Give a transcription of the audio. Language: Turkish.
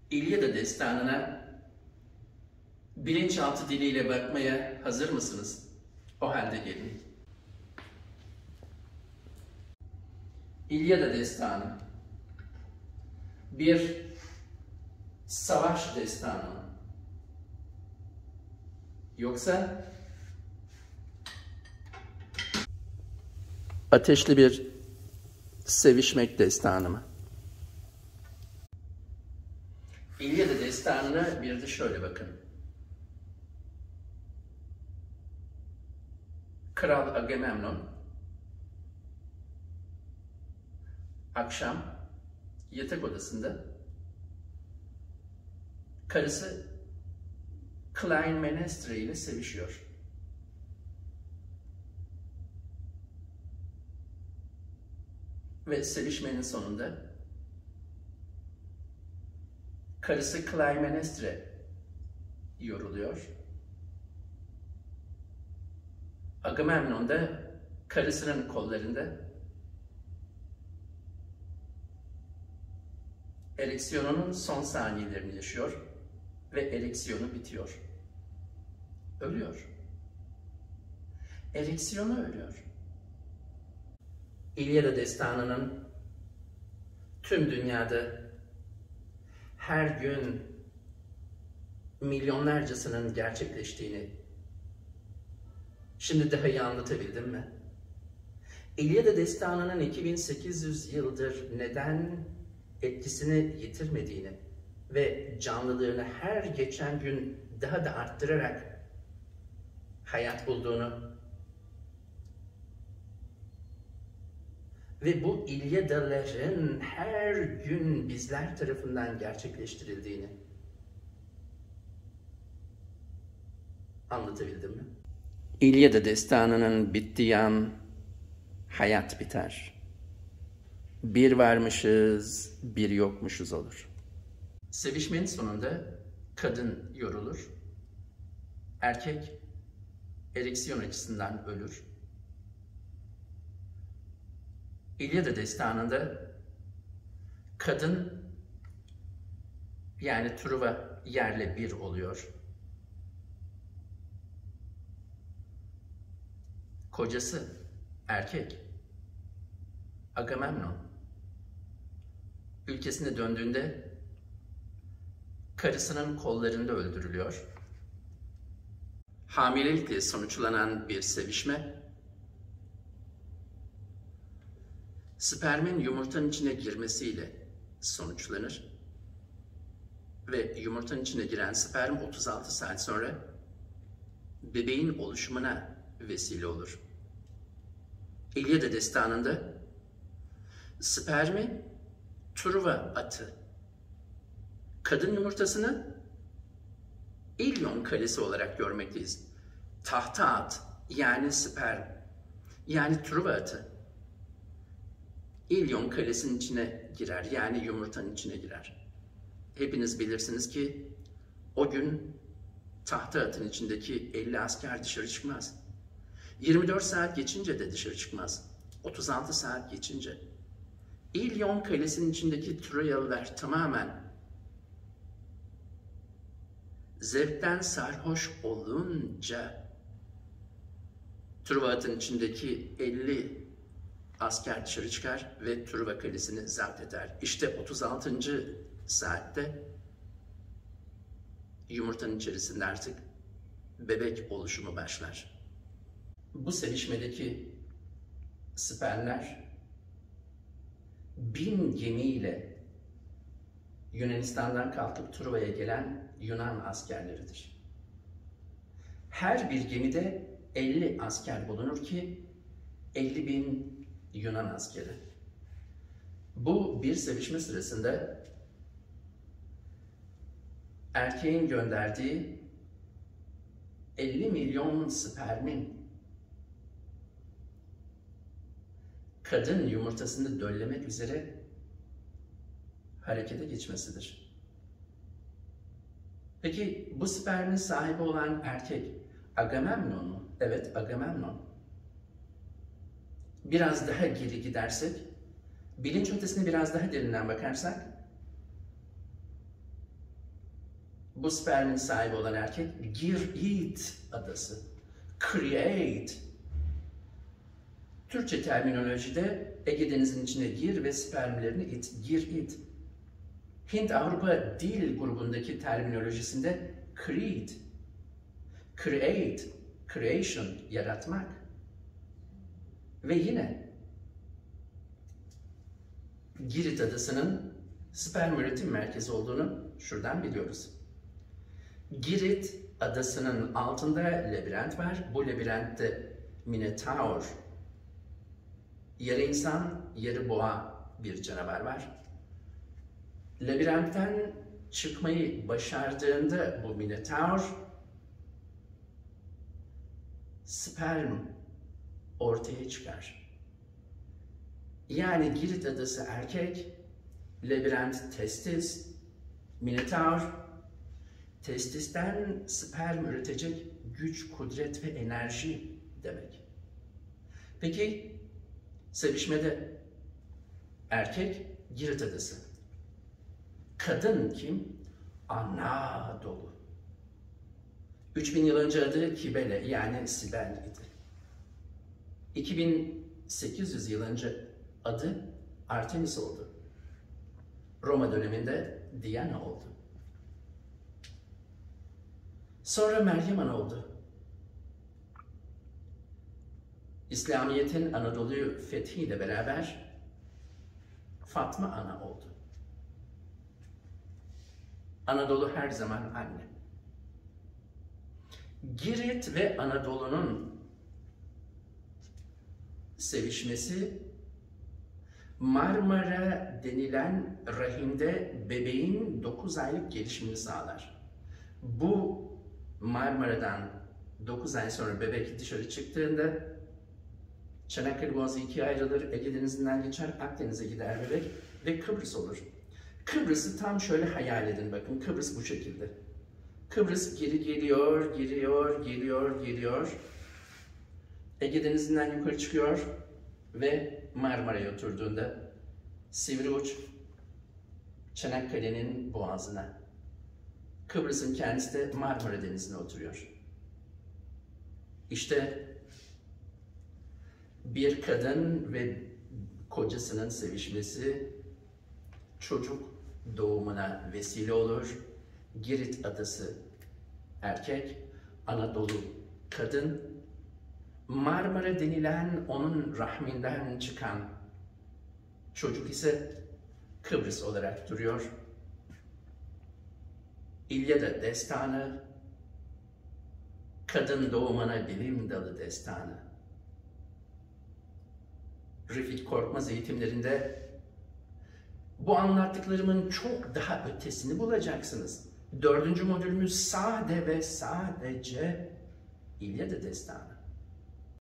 İlyada destanına bilinçaltı diliyle bakmaya hazır mısınız? O halde gelin. İlyada destanı bir savaş destanı mı? Yoksa ateşli bir sevişmek destanı mı? İlyada destanına bir de şöyle bakın. Kral Agamemnon akşam yatak odasında karısı Clytemnestra ile sevişiyor. Ve sevişmenin sonunda karısı Clytemnestra yoruluyor. Agamemnon da karısının kollarında ereksiyonunun son saniyelerini yaşıyor ve ereksiyonu bitiyor. Ölüyor. Ereksiyonu ölüyor. İlyada destanının tüm dünyada her gün milyonlarcasının gerçekleştiğini şimdi daha iyi anlatabildim mi? İlyada destanının 2800 yıldır neden etkisini yitirmediğini ve canlılığını her geçen gün daha da arttırarak hayat bulduğunu ve bu İlyadaların her gün bizler tarafından gerçekleştirildiğini anlatabildim mi? İlyada destanının bittiği an hayat biter. Bir varmışız, bir yokmuşuz olur. Sevişmenin sonunda kadın yorulur, erkek ereksiyon açısından ölür. İlyada destanında kadın yani Truva yerle bir oluyor. Kocası erkek Agamemnon ülkesine döndüğünde karısının kollarında öldürülüyor. Hamilelikle sonuçlanan bir sevişme, spermin yumurtanın içine girmesiyle sonuçlanır ve yumurtanın içine giren sperm 36 saat sonra bebeğin oluşumuna vesile olur. İlyada destanında spermi Truva atı, kadın yumurtasını İlyon kalesi olarak görmekteyiz. Tahta at yani sperm yani Truva atı İlyon kalesinin içine girer yani yumurtanın içine girer. Hepiniz bilirsiniz ki o gün tahta atın içindeki 50 asker dışarı çıkmaz. 24 saat geçince de dışarı çıkmaz. 36 saat geçince. İlyon kalesinin içindeki Troyalılar tamamen zevkten sarhoş olunca Truva atın içindeki 50 asker dışarı çıkar ve Truva kalesini zapt eder. İşte 36. saatte yumurtanın içerisinde artık bebek oluşumu başlar. Bu sevişmedeki spermler 1000 gemiyle Yunanistan'dan kalkıp Truva'ya gelen Yunan askerleridir. Her bir gemide 50 asker bulunur ki 50.000 Yunan askeri. Bu bir sevişme sırasında erkeğin gönderdiği 50 milyon spermin kadın yumurtasını döllemek üzere harekete geçmesidir. Peki bu spermin sahibi olan erkek Agamemnon mu? Evet, Agamemnon. Biraz daha geri gidersek, bilinç ötesine biraz daha derinden bakarsak, Bu spermin sahibi olan erkek Girit adası. Create. Türkçe terminolojide Ege Denizi'nin içine gir ve spermlerini it. Girit. Hint-Avrupa dil grubundaki terminolojisinde create. Create. Creation. Yaratmak. Ve yine Girit adasının sperm üretim merkezi olduğunu şuradan biliyoruz. Girit adasının altında labirent var. Bu labirentte Minotaur, yarı insan, yarı boğa bir canavar var. Labirentten çıkmayı başardığında bu Minotaur sperm ortaya çıkar. Yani Girit adası erkek, labirent testis, Minotaur, testisten sperm üretecek güç, kudret ve enerji demek. Peki, sevişmede erkek Girit adası. Kadın kim? Anadolu. 3000 yıl önce adı Kibele yani Sibel idi. 2800 yıl önce adı Artemis oldu. Roma döneminde Diana oldu. Sonra Meryem Ana oldu. İslamiyet'in Anadolu'yu fethiyle beraber Fatma Ana oldu. Anadolu her zaman anne. Girit ve Anadolu'nun sevişmesi Marmara denilen rahimde bebeğin 9 aylık gelişimini sağlar. Bu Marmara'dan 9 ay sonra bebek dışarı çıktığında Çanakkale Boğazı ikiye ayrılır, Ege Denizi'nden geçer, Akdeniz'e gider bebek ve Kıbrıs olur. Kıbrıs'ı tam şöyle hayal edin bakın, Kıbrıs bu şekilde. Kıbrıs geri geliyor, geliyor. Ege Denizi'nden yukarı çıkıyor ve Marmara'ya oturduğunda sivri uç Çanakkale'nin boğazına. Kıbrıs'ın kendisi de Marmara Denizi'ne oturuyor. İşte bir kadın ve kocasının sevişmesi çocuk doğumuna vesile olur. Girit adası erkek, Anadolu kadın, Marmara denilen onun rahminden çıkan çocuk ise Kıbrıs olarak duruyor. İlyada destanı, kadın doğumuna bilim dalı destanı. Refik Korkmaz eğitimlerinde bu anlattıklarımın çok daha ötesini bulacaksınız. 4. modülümüz sade ve sadece İlyada destanı.